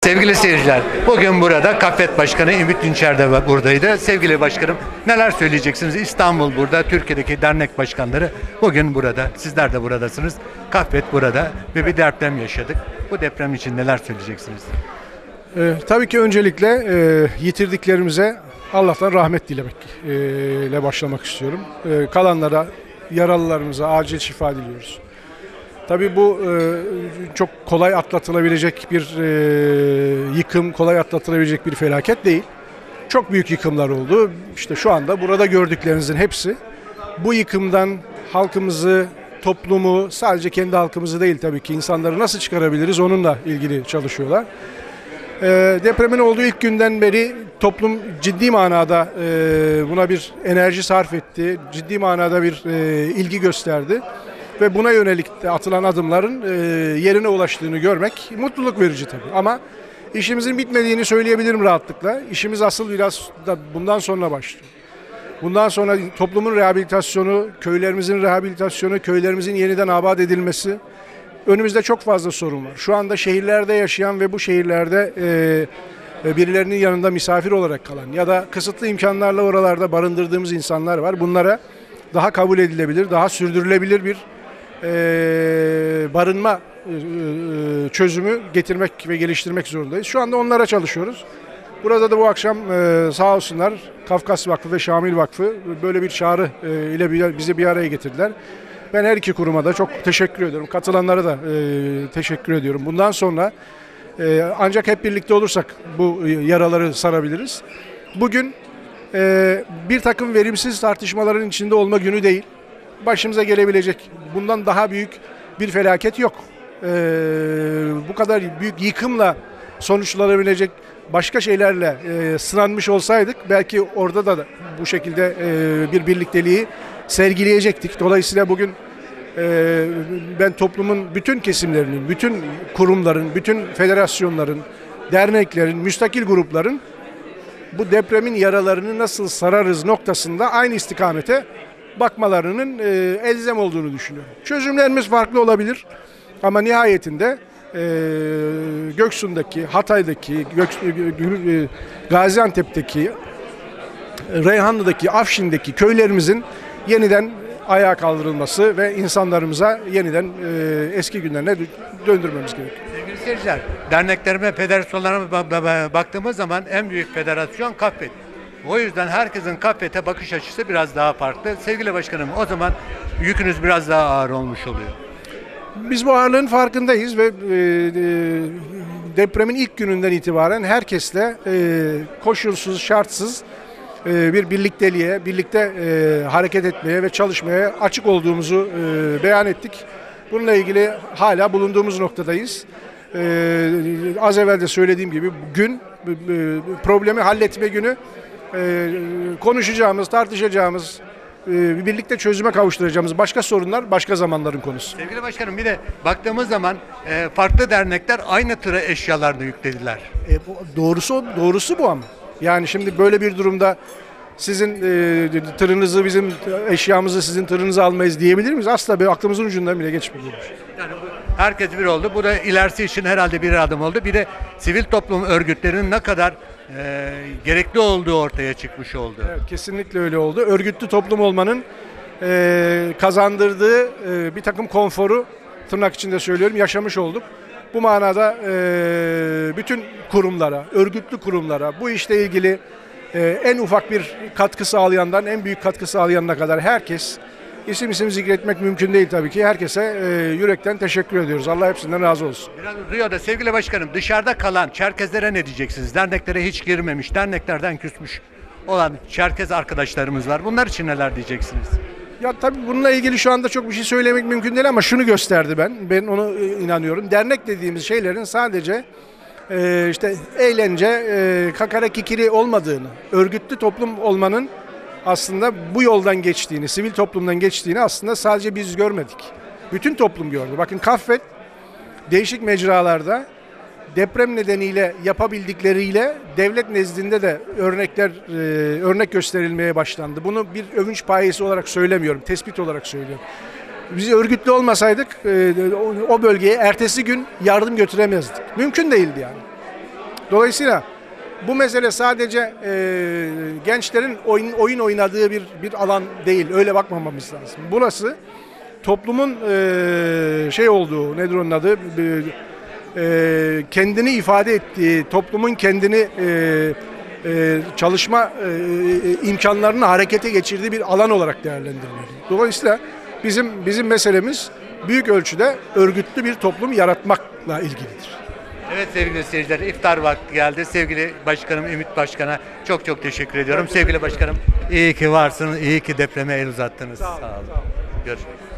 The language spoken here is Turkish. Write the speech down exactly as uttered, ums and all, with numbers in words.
Sevgili seyirciler, bugün burada Kaffet Başkanı Ümit Dinçer de buradaydı. Sevgili başkanım, neler söyleyeceksiniz? İstanbul burada, Türkiye'deki dernek başkanları bugün burada. Sizler de buradasınız. Kaffet burada ve bir deprem yaşadık. Bu deprem için neler söyleyeceksiniz? Ee, tabii ki öncelikle e, yitirdiklerimize Allah'tan rahmet dilemek e, ile başlamak istiyorum. E, kalanlara, yaralılarımıza acil şifa diliyoruz. Tabii bu e, çok kolay atlatılabilecek bir e, yıkım, kolay atlatılabilecek bir felaket değil. Çok büyük yıkımlar oldu. İşte şu anda burada gördüklerinizin hepsi bu yıkımdan halkımızı, toplumu, sadece kendi halkımızı değil tabii ki insanları nasıl çıkarabiliriz onunla ilgili çalışıyorlar. E, depremin olduğu ilk günden beri toplum ciddi manada e, buna bir enerji sarf etti, ciddi manada bir e, ilgi gösterdi. Ve buna yönelik de atılan adımların e, yerine ulaştığını görmek mutluluk verici tabii. Ama işimizin bitmediğini söyleyebilirim rahatlıkla. İşimiz asıl biraz da bundan sonra başlıyor. Bundan sonra toplumun rehabilitasyonu, köylerimizin rehabilitasyonu, köylerimizin yeniden abad edilmesi. Önümüzde çok fazla sorun var. Şu anda şehirlerde yaşayan ve bu şehirlerde e, birilerinin yanında misafir olarak kalan ya da kısıtlı imkanlarla oralarda barındırdığımız insanlar var. Bunlara daha kabul edilebilir, daha sürdürülebilir bir Ee, barınma e, çözümü getirmek ve geliştirmek zorundayız. Şu anda onlara çalışıyoruz. Burada da bu akşam e, sağ olsunlar Kafkas Vakfı ve Şamil Vakfı böyle bir çağrı e, ile bizi bir araya getirdiler. Ben her iki kuruma da çok teşekkür ediyorum. Katılanlara da e, teşekkür ediyorum. Bundan sonra e, ancak hep birlikte olursak bu yaraları sarabiliriz. Bugün e, bir takım verimsiz tartışmaların içinde olma günü değil. Başımıza gelebilecek bundan daha büyük bir felaket yok. Ee, bu kadar büyük yıkımla sonuçlanabilecek başka şeylerle e, sınanmış olsaydık belki orada da bu şekilde e, bir birlikteliği sergileyecektik. Dolayısıyla bugün e, ben toplumun bütün kesimlerinin, bütün kurumların, bütün federasyonların, derneklerin, müstakil grupların bu depremin yaralarını nasıl sararız noktasında aynı istikamete bakmalarının e, elzem olduğunu düşünüyorum. Çözümlerimiz farklı olabilir ama nihayetinde e, Göksu'ndaki, Hatay'daki, Gök, e, Gaziantep'teki, Reyhanlı'daki, Afşin'deki köylerimizin yeniden ayağa kaldırılması ve insanlarımıza yeniden e, eski günlerine döndürmemiz gerekiyor. Sevgili seyirciler, derneklerime, federasyonlarıma baktığımız zaman en büyük federasyon Kaffet. O yüzden herkesin Kaffet'e bakış açısı biraz daha farklı. Sevgili başkanım, o zaman yükünüz biraz daha ağır olmuş oluyor. Biz bu ağırlığın farkındayız ve e, depremin ilk gününden itibaren herkesle e, koşulsuz, şartsız e, bir birlikteliğe, birlikte e, hareket etmeye ve çalışmaya açık olduğumuzu e, beyan ettik. Bununla ilgili hala bulunduğumuz noktadayız. E, az evvel de söylediğim gibi gün e, problemi halletme günü. Ee, konuşacağımız, tartışacağımız, e, birlikte çözüme kavuşturacağımız başka sorunlar başka zamanların konusu. Sevgili başkanım, bir de baktığımız zaman e, farklı dernekler aynı tıra eşyalarını yüklediler. E, bu, doğrusu doğrusu bu ama. Yani şimdi böyle bir durumda sizin e, tırınızı, bizim eşyamızı sizin tırınızı almayız diyebilir miyiz? Asla böyle aklımızın ucundan bile geçmiyor. Yani bu, herkes bir oldu. Bu da ilerisi için herhalde bir adım oldu. Bir de sivil toplum örgütlerinin ne kadar e, gerekli olduğu ortaya çıkmış oldu. Evet, kesinlikle öyle oldu. Örgütlü toplum olmanın e, kazandırdığı e, bir takım konforu, tırnak içinde söylüyorum, yaşamış olduk. Bu manada e, bütün kurumlara, örgütlü kurumlara, bu işle ilgili e, en ufak bir katkı sağlayandan en büyük katkı sağlayanına kadar herkes, isim isim zikretmek mümkün değil tabii ki, herkese e, yürekten teşekkür ediyoruz. Allah hepsinden razı olsun. Biraz uzuyor da sevgili başkanım, dışarıda kalan Çerkezlere ne diyeceksiniz? Derneklere hiç girmemiş, derneklerden küsmüş olan Çerkez arkadaşlarımız var. Bunlar için neler diyeceksiniz? Ya tabii bununla ilgili şu anda çok bir şey söylemek mümkün değil ama şunu gösterdi ben. Ben onu inanıyorum. Dernek dediğimiz şeylerin sadece e, işte eğlence, e, kakara kikiri olmadığını, örgütlü toplum olmanın aslında bu yoldan geçtiğini, sivil toplumdan geçtiğini aslında sadece biz görmedik. Bütün toplum gördü. Bakın Kaffet değişik mecralarda deprem nedeniyle yapabildikleriyle devlet nezdinde de örnekler e, örnek gösterilmeye başlandı. Bunu bir övünç payesi olarak söylemiyorum, tespit olarak söylüyorum. Biz örgütlü olmasaydık e, o bölgeye ertesi gün yardım götüremezdik. Mümkün değildi yani. Dolayısıyla bu mesele sadece e, gençlerin oyun, oyun oynadığı bir bir alan değil. Öyle bakmamamız lazım. Burası toplumun e, şey olduğu, nedir onun adı? E, e, kendini ifade ettiği, toplumun kendini e, e, çalışma e, imkanlarını harekete geçirdiği bir alan olarak değerlendirmeli. Dolayısıyla bizim bizim meselemiz büyük ölçüde örgütlü bir toplum yaratmakla ilgilidir. Evet sevgili seyirciler, iftar vakti geldi. Sevgili başkanım Ümit Başkan'a çok çok teşekkür ediyorum. Sevgili başkanım, iyi ki varsınız, iyi ki depreme el uzattınız. Sağ olun. Sağ olun. Görüşmek üzere.